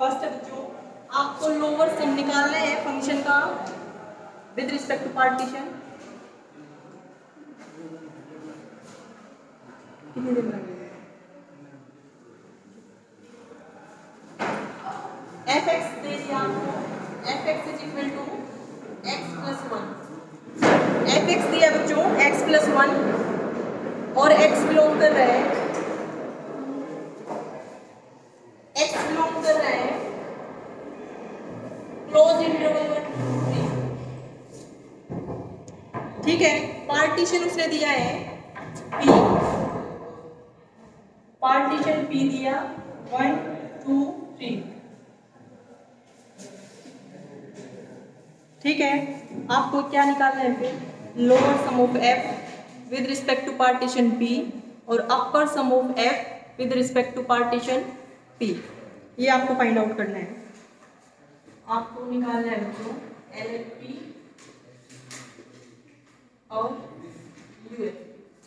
First बच्चों आपको lower sum निकालना है फंक्शन का विद रिस्पेक्ट टू पार्टीशन। कितनी देर लगेगी? एफ एक्स दे दिया आपको, f x is equal to x plus one. F x दिया बच्चों एक्स प्लस वन और एक्स बिलोंग कर रहा है, एक्स बिलोंग कर रहा है क्लोज इंटरवल 1 2 3। ठीक है, पार्टीशन उसने दिया है पी, पार्टीशन पी दिया 1 2 3। ठीक है, आपको क्या निकालना है फिर? Lower sum of f with respect to partition P और upper sum of f with respect to partition P, ये आपको फाइंड आउट करना है। आपको निकालना है बच्चों एल एफ पी और यू एफ,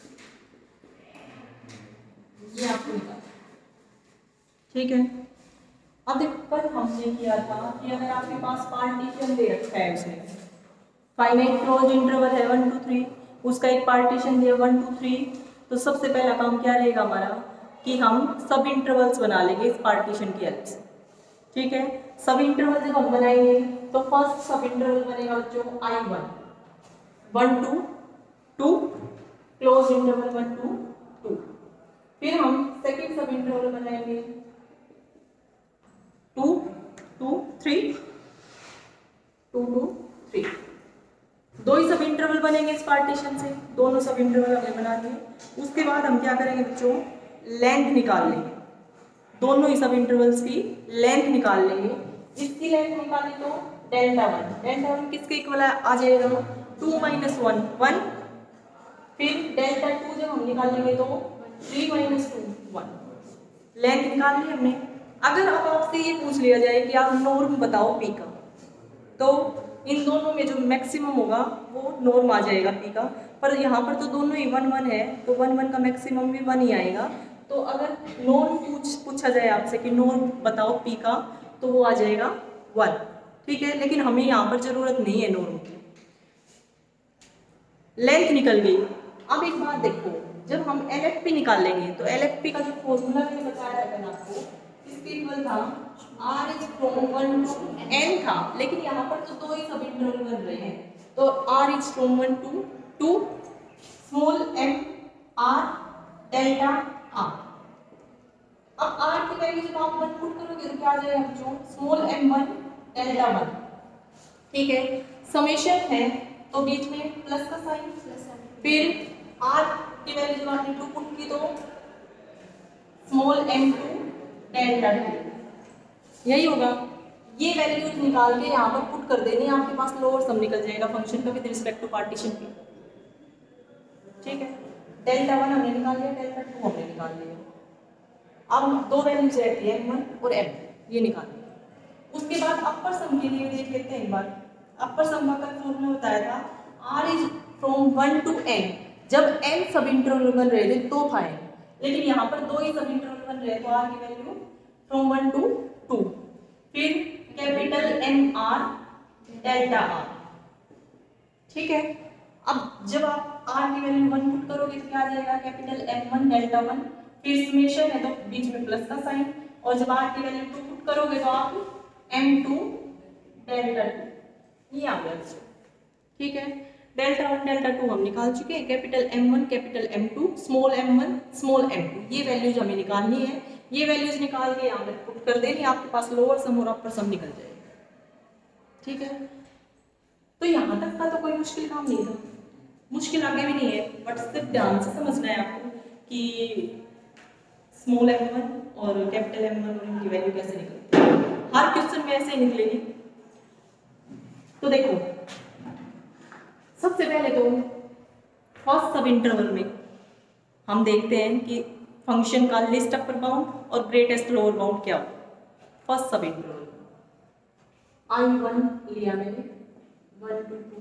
ये आपको निकालना। ठीक है, अब देखो कल हमने किया था कि अगर आपके पास पार्टीशन दे रखा है, उसने फाइनाइट क्लोज इंटरवल है 1 2 3, उसका एक पार्टीशन दिया 1 2 3, तो सबसे पहला काम क्या रहेगा हमारा कि हम सब इंटरवल्स बना लेंगे इस पार्टीशन की हेल्प से। ठीक है, सब इंटरवल जब हम बनाएंगे तो फर्स्ट सब इंटरवल बनेगा बच्चों I1 1 2 2 क्लोज इंटरवल 1 2 2। फिर हम सेकंड सब इंटरवल बनाएंगे 2 2 3 2 2 3। दो ही सब इंटरवल बनेंगे इस पार्टीशन से, दोनों सब इंटरवल हमने बना दिए। उसके बाद हम क्या करेंगे बच्चों, लेंथ निकाल लेंगे, दोनों ही सब इंटरवल्स की लेंथ निकाल लेंगे। इसकी लेंथ निकाली तो डेल्टा वन किसके इक्वल आ जाएगा 2 माइनस 1 1। फिर डेल्टा 2 जब हम निकालेंगे तो 3 माइनस 2 1। लेंथ निकाल ली हमने। अगर अब आपसे ये पूछ लिया जाए कि आप नॉर्म बताओ पी का, तो इन दोनों में जो मैक्सिमम होगा वो नॉर्म आ जाएगा पी का, पर यहाँ पर तो दोनों ही 1 1 है, तो 1 1 का मैक्सिमम भी 1 ही आएगा। तो अगर नॉर्म पूछा जाए आपसे कि नॉर्म बताओ पी का, तो वो आ जाएगा 1। ठीक है, लेकिन हमें यहाँ पर जरूरत नहीं है नॉर्म की। लेंथ निकल गई। अब एक बात देखो, जब हम LFP निकालेंगे तो LFP का जो फॉर्मूला मैंने बताया था आपको, इसके इक्वल था R is from 1 to n था, लेकिन यहाँ पर तो दो ही सब इंटरवल बन रहे हैं, तो R is from 1 to 2 small m r delta r। अब R की वैल्यू जब आप 1 पुट करोगे तो क्या आ जाएगा बच्चों, स्मॉल m1 डेल्टा 1। ठीक है, समेशन है तो बीच में प्लस का साइन, फिर R की वैल्यू जब आपने 2 पुट की तो स्मॉल m2 डेल्टा 2, यही होगा। ये वैल्यूज निकाल के यहाँ पर पुट कर देनी, आपके पास लोअर सम निकल जाएगा फंक्शन का with respect to partition P. ठीक है, डेल्टा 1 हमने निकाल लिया, डेल्टा 2 हमने निकाल लिया। अब दो वैल्यूज रहती है m1 और m, ये निकाल लिया। उसके बाद अपर सम के लिए देख लेते हैं एक बार। अपर सम का कल फॉर्मूला बताया था R is from 1 to n। जब n सब इंटरवल बन रहे थे तो था n, लेकिन यहाँ पर दो ही सब इंटरवल बन रहे हैं तो R की वैल्यू फ्रॉम 1 टू 2। फिर capital M R delta R। ठीक है, अब जब आप R की वैल्यू 1 पुट करोगे तो क्या आ जाएगा, कैपिटल M1 डेल्टा 1। फिर समेशन है तो बीच में प्लस का साइन, और जब R की वैल्यू 2 पुट करोगे तो आप M2 डेल्टा 2, ये आ गया। ठीक है, डेल्टा 1 डेल्टा 2 हम निकाल चुके हैं, capital M1 capital M2 small m1 small m2, ये वैल्यूज हमें निकालनी है। ये वैल्यूज निकाल के यहाँ पर पुट कर देनी, आपके पास लोअर सम और अपर सम निकल जाएगा। ठीक है, तो यहाँ तक का तो कोई मुश्किल काम नहीं था, मुश्किल आगे भी नहीं है, बट सिर्फ ध्यान से समझना है आपको कि स्मॉल m1 और कैपिटल M1 और इनकी वैल्यू कैसे निकलती है। हर क्वेश्चन में ऐसे ही निकलेगी। तो देखो, सबसे पहले तो फर्स्ट सब इंटरवल में हम देखते हैं कि फंक्शन का लिस्ट अपर बाउंड और ग्रेटेस्ट लोअर बाउंड क्या हो। फर्स्ट सब इंटरवल I1 लिया मैंने 1 to 2,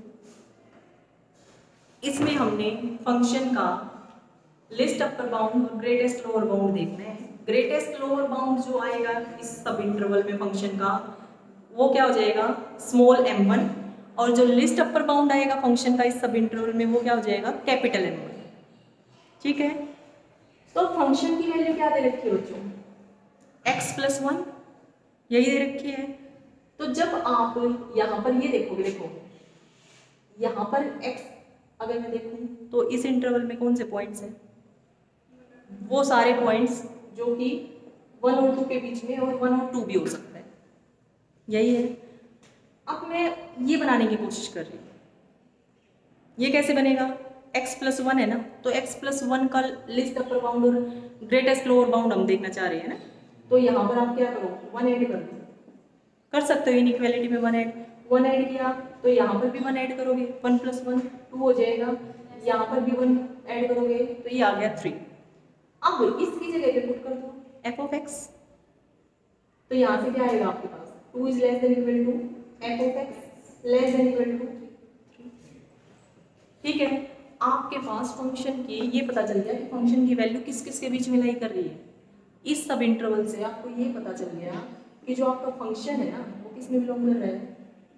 इसमें हमने फंक्शन का लिस्ट अपर बाउंड और ग्रेटेस्ट लोअर बाउंड देखना है। ग्रेटेस्ट लोअर बाउंड जो आएगा इस सब इंटरवल में फंक्शन का वो क्या हो जाएगा स्मॉल m1, और जो लिस्ट अपर बाउंड आएगा फंक्शन का इस सब इंटरवल में वो क्या हो जाएगा कैपिटल M1। ठीक है, तो फंक्शन की वैल्यू क्या दे रखी है बच्चों, x+1 यही दे रखी है। तो जब आप यहाँ पर ये देखोगे, देखो यहाँ पर x अगर मैं देखूं तो इस इंटरवल में कौन से पॉइंट्स हैं, वो सारे पॉइंट्स जो कि 1 और 2 के बीच में, और 1 और 2 भी हो सकता है, यही है। अब मैं ये बनाने की कोशिश कर रही हूँ, ये कैसे बनेगा, x+1 है ना, तो x+1 का लिस्ट अपर बाउंड और ग्रेटेस्ट लोअर बाउंड हम देखना चाह रहे हैं ना, तो यहाँ पर आप क्या करो 1 ऐड कर दो, कर सकते हो इनइक्वालिटी में 1 ऐड किया तो यहाँ पर भी 1 ऐड करोगे, 1+1 2 हो जाएगा, यहाँ पर भी 1 ऐड करोगे तो ये आ गया 3। अब इसकी जगह पे पुट कर दो f(x), तो यहाँ से क्या आएगा आपके पास 2 is less than equal to f(x) less than equal to 3। ठीक है, आपके पास फंक्शन की ये पता चल गया कि फंक्शन की वैल्यू किस किस के बीच में लाई कर रही है। इस सब इंटरवल से आपको ये पता चल गया कि जो आपका फंक्शन है ना वो किस में बिलोंग कर रहा है,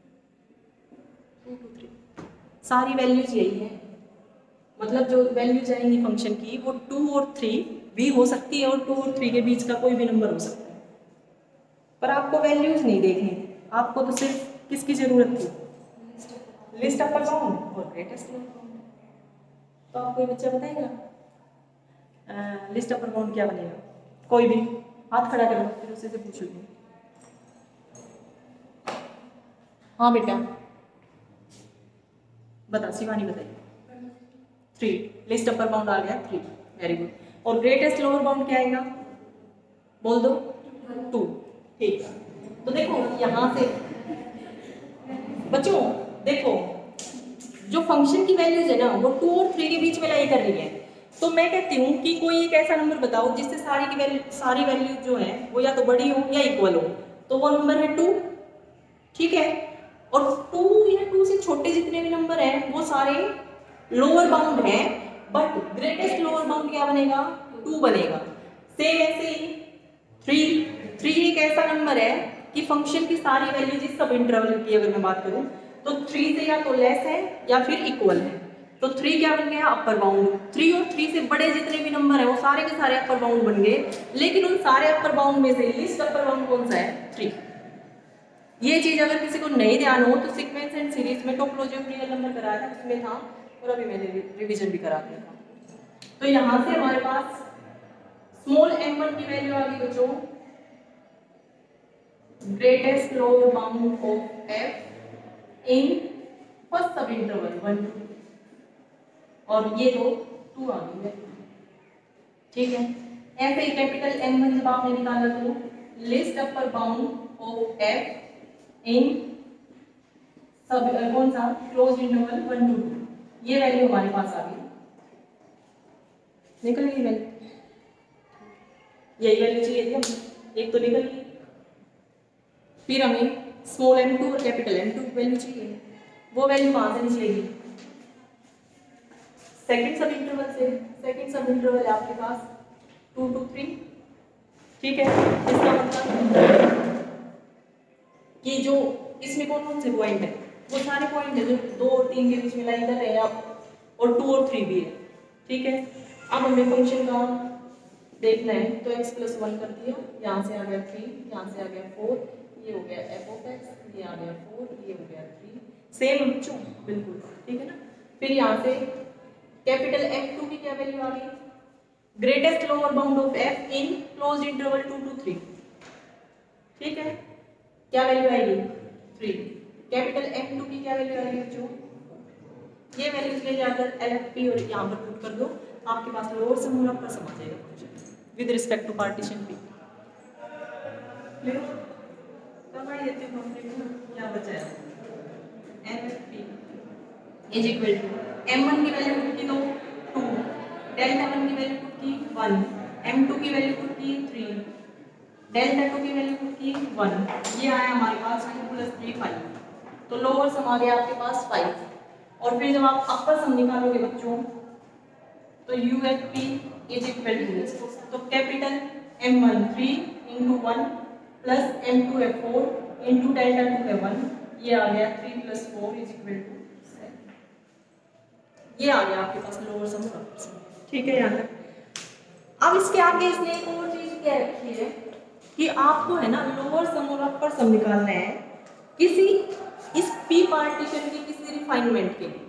2 to 3। सारी वैल्यूज यही है, मतलब जो वैल्यूज आएंगी फंक्शन की वो 2 और 3 भी हो सकती है, और 2 और 3 के बीच का कोई भी नंबर हो सकता है, पर आपको वैल्यूज नहीं देखनी, आपको तो सिर्फ किसकी जरूरत थी, लिस्ट अपर बाउंड और ग्रेटेस्ट लोअर बाउंड। तो आपको ये बच्चा बताएगा लिस्ट अपर बाउंड क्या बनेगा, कोई भी हाथ खड़ा करो फिर उसी से पूछ लो। हाँ बेटा बता, शिवानी बताइए। 3 लिस्ट अपर बाउंड आ गया 3, वेरी गुड। और ग्रेटेस्ट लोअर बाउंड क्या आएगा बोल दो 2। ठीक, तो देखो यहाँ से बच्चों देखो जो फंक्शन की वैल्यूज है ना वो 2 और 3 के बीच में लाई कर रही है, तो मैं कहती हूँ कि कोई एक ऐसा नंबर बताओ जिससे सारी वैल्यू जो है वो या तो बड़ी हो या इक्वल हो, तो वो नंबर है 2। ठीक है, और 2 या 2 से छोटे जितने भी नंबर हैं वो सारे लोअर बाउंड हैं, बट ग्रेटेस्ट लोअर बाउंड क्या बनेगा 2 बनेगा। सेम ऐसे ही 3 एक ऐसा नंबर है कि फंक्शन की सारी वैल्यूज इस सब इंटरवल की अगर मैं बात करूं तो 3 से या तो लेस है या फिर इक्वल है, तो 3 क्या बन गया अपर बाउंड। 3 और 3 से बड़े जितने भी नंबर है वो सारे के सारे अपर बाउंड बन गए, लेकिन उन सारे अपर बाउंड में से लिस्ट अपर बाउंड कौन सा है 3। ये चीज अगर किसी को नहीं ध्यान हो तो सीक्वेंस एंड सीरीज में टोपोलॉजी ऑफ रियल नंबर कराया था उसमें था, और अभी मैंने रिवीजन भी करा दिया था। तो यहाँ से हमारे पास स्मॉल m1 की वैल्यू आ गई बच्चों greatest lower bound of f in first sub interval 1 to 2, और ये तो 2 आ गई है। ठीक है, ऐसे ही कैपिटल M1 जब आपने निकाला तो least upper bound of f in sub कौन सा क्लोज इंटरवल 1 to 2, ये वैल्यू हमारे पास आ गई, निकल गई वैल्यू, यही वैल्यू चाहिए थी हमें, एक तो निकल गई। फिर हमें स्मॉल m2 और कैपिटल M2 वैल्यू चाहिए, वो वैल्यू कहाँ से निकलेगी सेकंड सब इंटरवल से। सेकंड सब इंटरवल है आपके पास 2 to 3। ठीक है, इसका मतलब कि जो इसमें कौन कौन से पॉइंट है वो सारे पॉइंट है जो 2 और 3 के बीच में लाई कर रहे हैं आप, और 2 और 3 भी है। ठीक है, अब हमें फंक्शन का देखना है तो x+1 कर दिया, यहाँ से आ गया 3, यहाँ से आ गया 4, ये हो गया f(x), ये आ गया 4, ये हो गया 3, सेम बच्चों बिल्कुल। ठीक है ना, फिर यहाँ से कैपिटल M2 की क्या वैल्यू आ गई greatest lower bound of f in closed interval 2 to 3। ठीक है, क्या वैल्यू आएगी 3। कैपिटल M2 की क्या वैल्यू आएगी बच्चों, ये वैल्यूज ले जाकर LFP और यहाँ पर पुट कर दो, आपके पास लोअर सम और अपर सम आ जाएगा with respect to partition P। Clear, करवा ही देते हैं कंप्लीट, क्या बचा है LFP is equal to M1 की वैल्यू पुट की 2, डेल्टा 1 की वैल्यू पुट की 1, M2 की वैल्यू पुट की 3, डेल्टा 2 की वैल्यू पुट की 1, ये आया हमारे पास 2 + 3 5, तो लोअर सम आ गया आपके पास 5। और फिर जब आप अपर सम निकालोगे बच्चों तो UFP इज इक्वल टू, तो capital m1 3 into 1 plus m2 है 4 इंटू डेल्टा 2 है 1, ये आ गया 3 + 4 इज इक्वल टू 7। ये आ गया आपके पास लोअर सम और अपर सम। ठीक है यहाँ तक। अब इसके आगे इसने एक और चीज क्या रखी है कि आपको है ना लोअर सम और अपर सम निकालना है किसी इस पी पार्टीशन की किसी रिफाइनमेंट के लिए।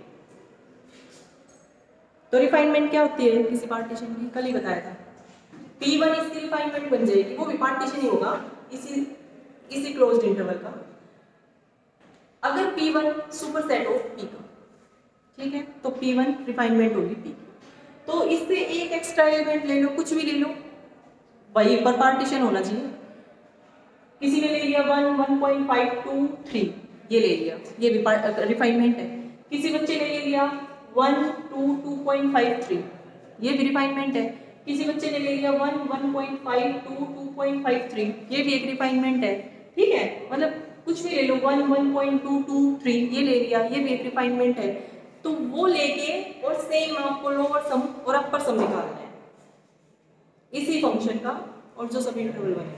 तो रिफाइनमेंट क्या होती है किसी पार्टीशन की, कल ही बताया था। P1 इसकी रिफाइनमेंट बन जाएगी, वो भी पार्टीशन ही होगा इसी क्लोज्ड इंटरवल का, अगर P1 सुपरसेट हो P का। ठीक है, तो P1 रिफाइनमेंट होगी P की। तो इससे एक एक्स्ट्रा एलिमेंट ले लो, कुछ भी ले लो, वही पर पार्टीशन होना चाहिए। किसी ने ले लिया 1 1.5 2 3, ये ले लिया, ये भी रिफाइनमेंट है। किसी बच्चे ने ले लिया 1 2 2.53, ये भी रिफाइनमेंट है। किसी बच्चे ने ले लिया 1 1.5 2 2.53, ये भी एक रिफाइनमेंट है। ठीक है, मतलब कुछ भी ले लो 1 1.223, ये ले लिया, ये भी एक रिफाइनमेंट है। तो वो लेके और सेम आपको लोअर सम और अपर सम निकालना है इसी फंक्शन का, और जो सभी इंटरवल बने।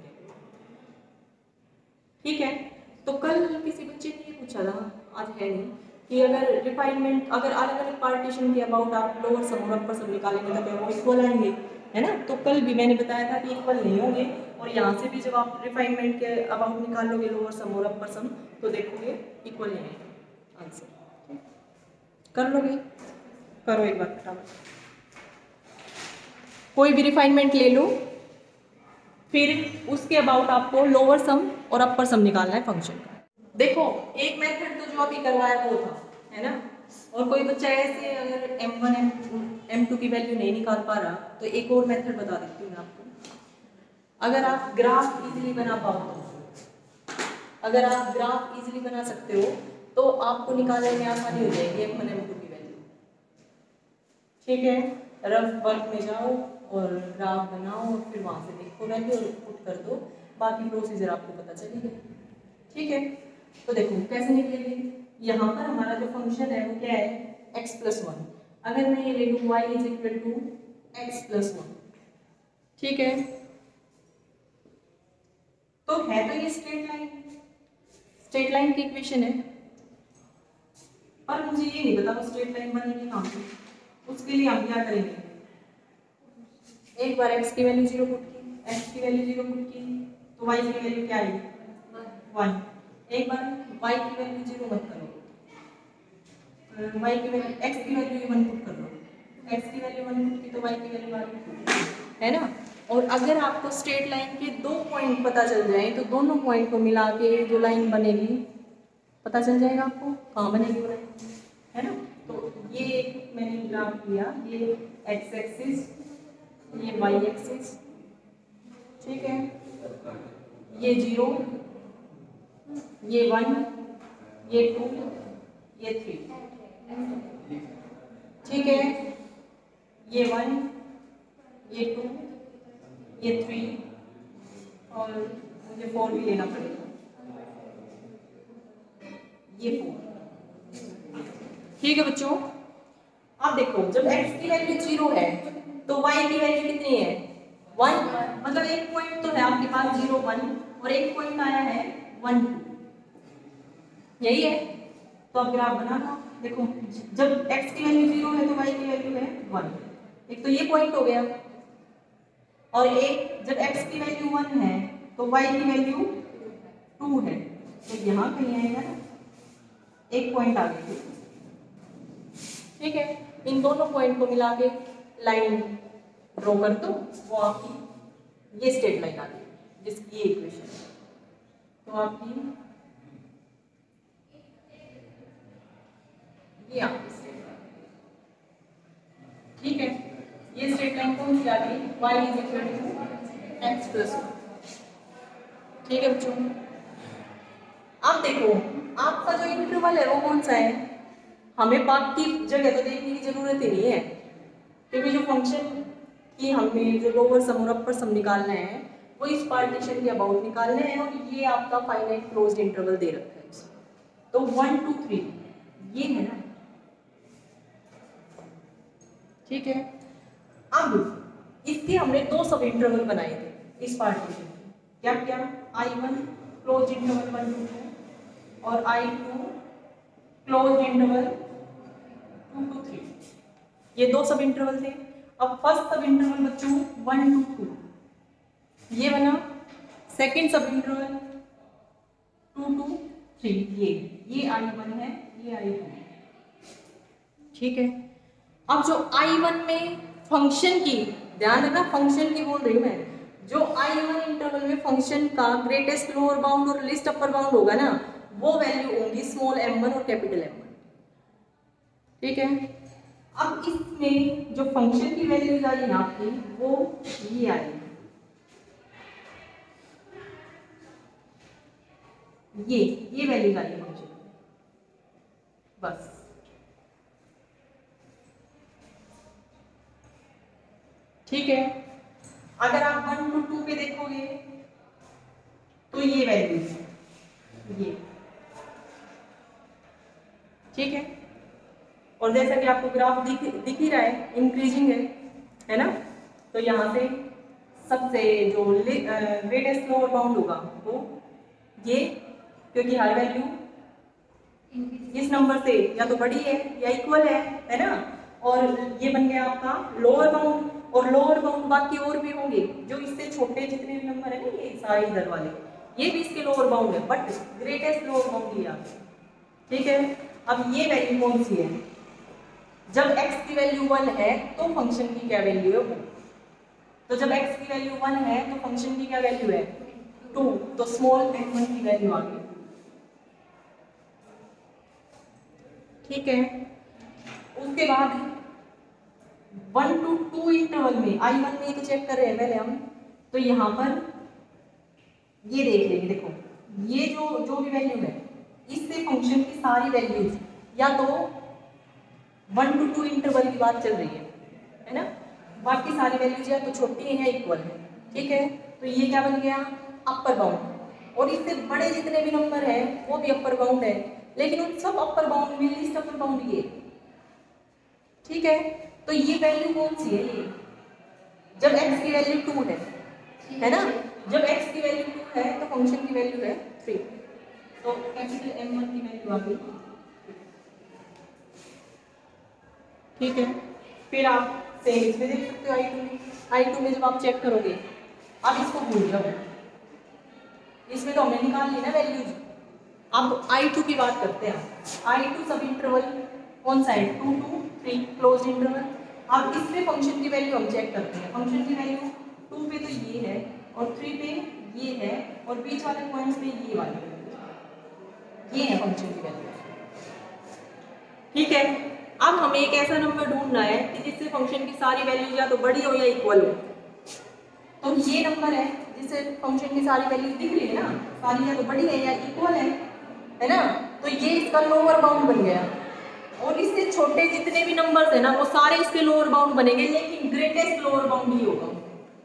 ठीक है, तो कल किसी बच्चे ने ये पूछा था, आज है नहीं, कि अगर रिफाइनमेंट अगर अलग अलग पार्टीशन के अबाउट आप लोअर सम और अपर सम निकालेंगे तो क्या वो इक्वल आएंगे, है ना। तो कल भी मैंने बताया था कि इक्वल नहीं होंगे, और यहाँ से भी जब आप रिफाइनमेंट के अबाउट निकालोगे लोअर सम और अपर सम तो देखोगे इक्वल नहीं आएंगे आंसर। कर लोगे, करो एक बार फटाफट। कोई भी रिफाइनमेंट ले लो, फिर उसके अबाउट आपको लोअर सम और अपर सम निकालना है फंक्शन का। देखो एक मेथड तो जो अभी करवाया वो था, है ना। और कोई बच्चा ऐसे अगर m1 m2 की वैल्यू नहीं निकाल पा रहा तो एक और मेथड बता देती हूँ मैं आपको। अगर आप ग्राफ इजीली बना पाओ तो, अगर आप ग्राफ इजीली बना सकते हो तो आपको निकालने में आसानी हो जाएगी m1 m2 की वैल्यू। ठीक है, रफ वर्क में जाओ और ग्राफ बनाओ और फिर वहाँ से देखो वैल्यू और पुट कर दो, बाकी प्रोसीजर आपको पता चलेगा। ठीक है, तो देखो कैसे निकलेगी। यहाँ पर हमारा जो फंक्शन है वो क्या है x + 1। अगर मैं ये ले लूँ y = x + 1, ठीक है, तो है तो ये स्ट्रेट लाइन की इक्वेशन है, पर मुझे ये नहीं पता वो स्ट्रेट लाइन बनेगी कहाँ से। उसके लिए हम क्या करेंगे, एक बार x की वैल्यू 0 पुट की, x की वैल्यू 0 पुट की, तो y की वैल्यू क्या आई 1। एक बार y की वैल्यू 0 मत करो, y की वैल्यू x की वैल्यू 1 पुट कर लो, x की वैल्यू 1 पुट की तो y की वैल्यू 1 है ना। और अगर आपको स्ट्रेट लाइन के दो पॉइंट पता चल जाए तो दोनों पॉइंट को मिला के जो लाइन बनेगी पता चल जाएगा आपको कहाँ बनेगी वो लाइन, है ना। तो ये मैंने ग्राफ लिया, ये x एक्सिस, ये y एक्सिस, ठीक है, ये 0, ये 1, ये 2, ये 3, ठीक है, ये 1, ये 2, ये 3 और मुझे 4 भी लेना पड़ेगा, ये 4। ठीक है बच्चों, अब देखो जब x की वैल्यू 0 है तो y की वैल्यू कितनी है 1, मतलब एक पॉइंट तो है आपके पास 0 1 और एक पॉइंट आया है 1 2, यही है। तो अब ग्राफ बना लो, देखो जब x की वैल्यू 0 है तो y की वैल्यू है 1, एक तो ये पॉइंट हो गया, और एक जब x की वैल्यू 1 है तो y की वैल्यू 2 है, तो यहाँ कहीं आएगा ना, एक पॉइंट आ गया। ठीक है, इन दोनों पॉइंट को मिला के लाइन ड्रॉ कर दो, वो आपकी ये स्ट्रेट लाइन आ गई जिसकी ये इक्वेशन है। तो आपकी ये आपकी स्ट्रेट लाइन, ठीक है, ये स्ट्रेट लाइन कौन सी आ गई y = x + 1। ठीक है बच्चों, अब देखो आपका जो इंटरवल है वो कौन सा है, हमें बाकी जगह तो देखने की जरूरत ही नहीं है, क्योंकि जो फंक्शन की हमें जो लोअर सम और अपर सम निकालना है वो इस पार्टीशन के अबाउट निकालना है, और ये आपका फाइनाइट क्लोज्ड इंटरवल दे रखा है इसमें। तो 1 2 3 ये है ना, ठीक है। अब इसके हमने दो सब इंटरवल बनाए थे इस पार्टीशन के। क्या क्या? I1 क्लोज इंटरवल 1 to 2 और I2 क्लोज इंटरवल 2 to 3, ये दो सब इंटरवल थे। अब फर्स्ट सब इंटरवल बच्चों 1 to 2 ये बना, सेकंड सब इंटरवल 2 to 3 ये I1 है, ये I2 है। ठीक है। अब जो I1 में फंक्शन की, ध्यान रखना फंक्शन की बोल रही हूं मैं, जो I1 इंटरवल में फंक्शन का ग्रेटेस्ट लोअर बाउंड और लिस्ट अपर बाउंड होगा ना, वो वैल्यू होंगी स्मॉल m1 और कैपिटल M1। ठीक है। अब इसमें जो फंक्शन की वैल्यूज आई आपकी वो ये आई, ये वैल्यूज आई फंक्शन, बस। ठीक है। अगर आप 1 to 2 पे देखोगे तो ये वैल्यूज ये, ठीक है। और जैसा कि आपको ग्राफ दिख ही रहा है, इंक्रीजिंग है ना। तो यहाँ से सबसे जो ग्रेटेस्ट लोअर बाउंड होगा वो ये, क्योंकि हर वैल्यू इस नंबर से या तो बड़ी है या इक्वल है ना। और ये बन गया आपका लोअर बाउंड, और लोअर बाउंड बाकी और भी होंगे जो इससे छोटे जितने भी नंबर है ना, ये सारे इधर वाले, ये भी इसके लोअर बाउंड है, बट ग्रेटेस्ट लोअर बाउंड ये आपका। ठीक है। अब ये वैल्यू कौन सी है? जब x की वैल्यू 1 है तो फंक्शन की क्या वैल्यू है वो, तो जब x की वैल्यू 1 है तो फंक्शन की क्या वैल्यू है 2, तो स्मॉल m1 की वैल्यू आ गई। ठीक है। उसके बाद 1 to 2 इंटरवल में I1 में तो चेक कर रहे हैं पहले हम, तो यहाँ पर ये देख लेंगे। देखो ये जो भी वैल्यू है इससे फंक्शन की सारी वैल्यूज या तो 1 to 2 इंटरवल की बात चल रही है ना, बाकी सारी वैल्यूज या तो छोटी है या इक्वल है। ठीक है। तो ये क्या बन गया अपर बाउंड, और इससे बड़े जितने भी नंबर है वो भी अपर बाउंड है, लेकिन उन सब अपर बाउंड में लिस्ट अपर बाउंड ये। ठीक है। तो ये वैल्यू कौन सी है? ये जब x की वैल्यू 2 है ना, जब x की वैल्यू 2 है तो फंक्शन की वैल्यू है 3, तो कैपिटल M1 की वैल्यू आ गई। ठीक है। फिर आप सेम इसमें देख सकते हो I2 में जब आप चेक करोगे, आप इसको भूल जाओ, इसमें तो हमने निकाल ली ना वैल्यूज। अब I2 की बात करते हैं। I2 सब इंटरवल कौन सा है 2 to 3 क्लोज इंटरवल। अब इसमें फंक्शन की वैल्यू हम चेक करते हैं। फंक्शन की वैल्यू 2 पे तो ये है और 3 पे ये है और बीच वाले पॉइंट्स पे ये वाले, ये है फंक्शन की वैल्यू। ठीक है। अब हमें एक ऐसा नंबर ढूंढना है कि जिससे फंक्शन की सारी वैल्यूज या तो बड़ी हो या इक्वल हो। तो ये नंबर है जिससे फंक्शन की सारी वैल्यूज दिख रही है ना, सारी या तो बड़ी है या इक्वल है ना। तो ये इसका लोअर बाउंड बन गया, और इससे छोटे जितने भी नंबर्स है ना वो सारे इसके लोअर बाउंड बनेंगे, लेकिन ग्रेटेस्ट लोअर बाउंड ही होगा।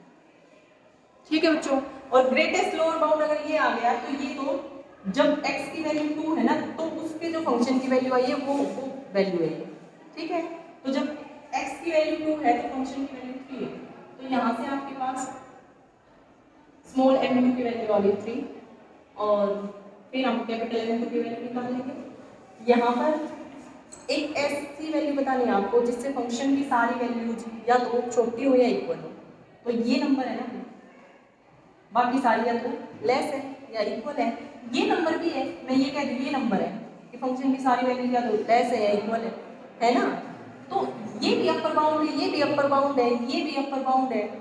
ठीक है बच्चों। और ग्रेटेस्ट लोअर बाउंड अगर ये आ गया तो ये तो जब x की वैल्यू 2 है ना तो उस पे जो फंक्शन की वैल्यू आई है वो वैल्यू है। ठीक है। तो जब x की वैल्यू 2 है तो फंक्शन की वैल्यू 3 है, तो यहाँ से आपके पास स्मॉल m2 की वैल्यू आ गई 3, और फिर हम कैपिटल M2 की वैल्यू निकाल लेंगे। यहाँ पर एक ऐसी वैल्यू बतानी है आपको जिससे फंक्शन की सारी वैल्यूज या तो छोटी हो या इक्वल हो। तो ये नंबर है ना, बाकी सारी या तो लेस है या इक्वल है। ये नंबर भी है, मैं ये कह दूँ ये नंबर है कि फंक्शन की सारी वैल्यू या तो लेस है या इक्वल है ना। तो ये भी अपर बाउंड है, ये भी अपर बाउंड है, ये भी अपर बाउंड है।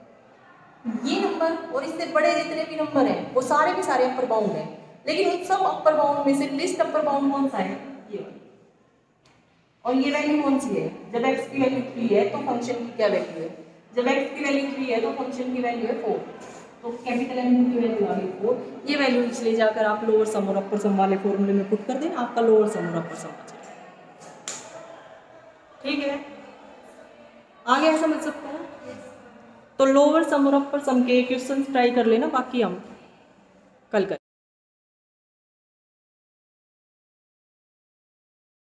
ये नंबर और इससे बड़े जितने भी नंबर हैं वो सारे के सारे अपर बाउंड है, लेकिन उन सब अपर बाउंड में से लिस्ट अपर बाउंड कौन सा है? ये। और ये वैल्यू कौन सी है? जब x की वैल्यू 3 है तो फंक्शन की क्या वैल्यू है? जब x की वैल्यू 3 है तो फंक्शन की वैल्यू है 4, तो कैपिटल M2 की वैल्यू आ गई 4। ये वैल्यू इसलिए जाकर आप लोअर सम और अपर सम वाले फॉर्मूले में पुट कर देना, आपका लोअर सम और अपर सम आ जाएगा। ठीक है, आ गया समझ सकते हैं? तो लोअर सम और अपर सम के क्वेश्चंस ट्राई कर लेना, बाकी हम कल कर